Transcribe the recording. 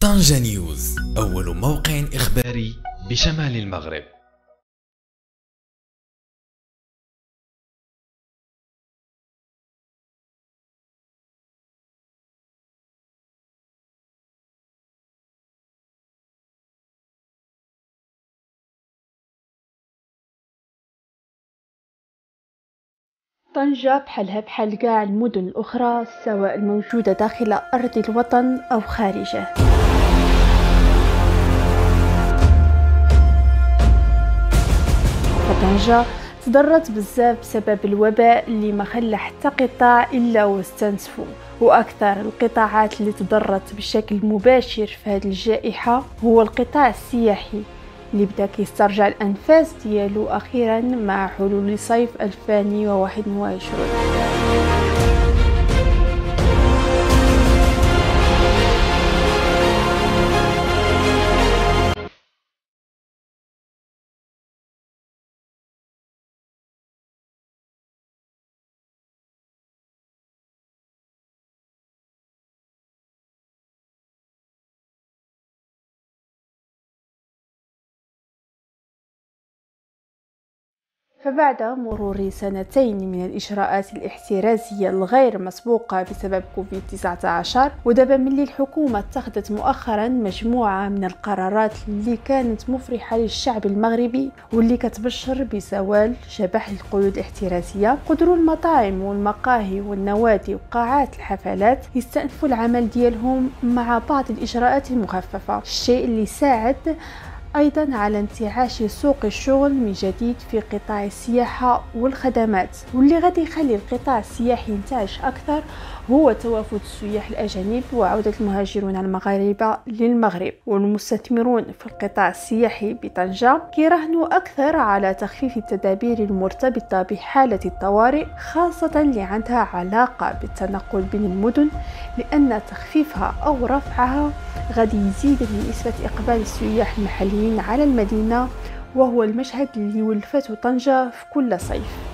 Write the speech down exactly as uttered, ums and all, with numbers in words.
طنجة نيوز، أول موقع إخباري بشمال المغرب. طنجة بحالها بحال كاع المدن الأخرى سواء الموجودة داخل أرض الوطن أو خارجه. فطنجة تضررت بزاف بسبب الوباء اللي ما خلى حتى قطاع إلا واستنزفوا، وأكثر القطاعات اللي تضررت بشكل مباشر في هذه الجائحة هو القطاع السياحي اللي بدا كيسترجع الأنفاس ديالو أخيرا مع حلول صيف ألفين وواحد وعشرين. فبعد مرور سنتين من الإجراءات الاحترازية الغير مسبوقة بسبب كوفيد تسعة عشر، ودابا ملي الحكومة اتخذت مؤخرا مجموعة من القرارات اللي كانت مفرحة للشعب المغربي واللي كتبشر بزوال شبح القيود الاحترازية، قدروا المطاعم والمقاهي والنوادي وقاعات الحفلات يستأنفوا العمل ديالهم مع بعض الإجراءات المخففة، الشيء اللي ساعد أيضا على انتعاش سوق الشغل من جديد في قطاع السياحة والخدمات. واللي غادي يخلي القطاع السياحي ينتعش أكثر هو توافد السياح الأجانب وعودة المهاجرون المغاربة للمغرب. والمستثمرون في القطاع السياحي بطنجة كيراهنوا أكثر على تخفيف التدابير المرتبطة بحالة الطوارئ، خاصة اللي عندها علاقة بالتنقل بين المدن، لأن تخفيفها أو رفعها غادي يزيد من نسبة إقبال السياح المحليين على المدينة، وهو المشهد اللي ولفته طنجة في كل صيف.